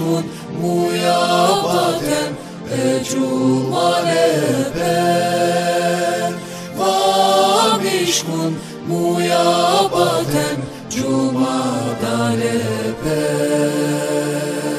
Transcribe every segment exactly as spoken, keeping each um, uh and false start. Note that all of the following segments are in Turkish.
aşkın muyabaten ecumalepen vamişkun muyabaten cumadalepen.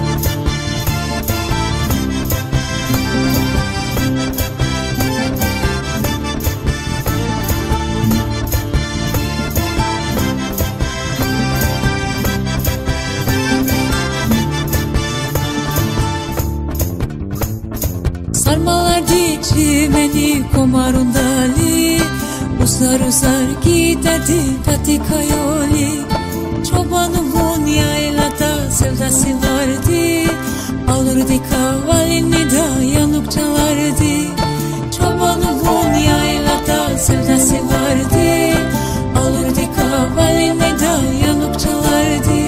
Sarmalardı çimeni komarundali, uzar uzar giderdi patika yoli. Çobanımın yaylada sevdası vardı, alırdı kavalini da yanık çalardı. Çobanımın yaylada sevdası vardı, alırdı kavalini da yanık çalardı.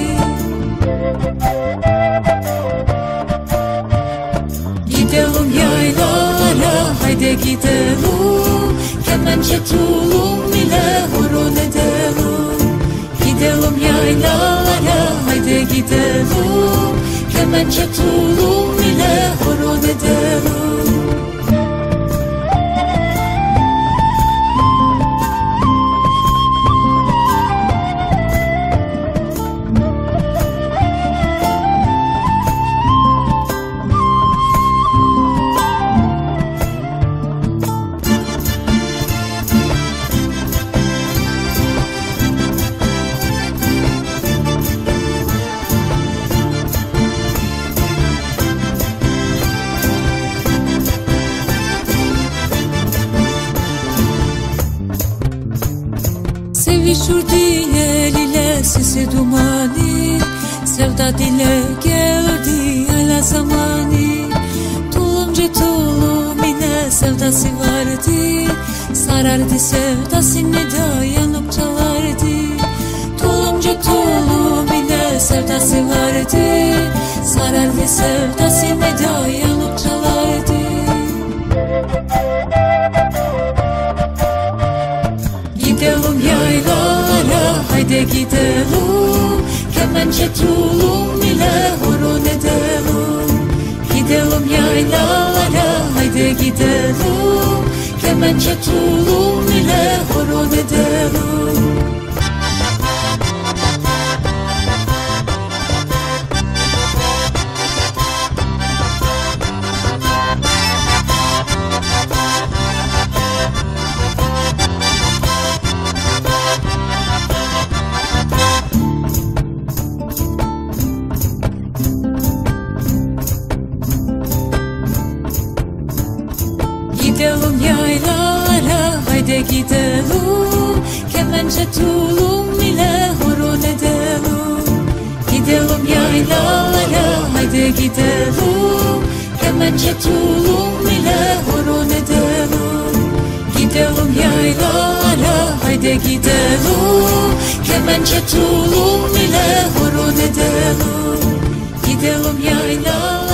Gidelim yaylara, haydi gidelim, kemençe tulum ile horon edelim. Gidelim yaylara, haydi gidelim, kemençe tulum ile horon edelim. Sevişurdu el ile sesi dumani, sevda dile gelirdi hala zamani. Tulumcu tulumine sevdası vardı, sarardı sevdasını da yanıp çalardı. Tulumcu tulumine sevdası vardı, sarardı sevdasını da yanıp çalardı. Gidelim yaylara, haydi gidelim, kemençe tulum ile horon edelim. Gidelim yaylara, haydi gidelim, kemençe tulum ile horon edelim. Gidelim yaylara, haydi gidelim, kemençe tulum ile horon edelim. Gidelim yaylara, haydi gidelim, kemençe tulum ile horon edelim. Gidelim yaylara, haydi gidelim, kemençe tulum ile horon edelim. Gidelim yaylara.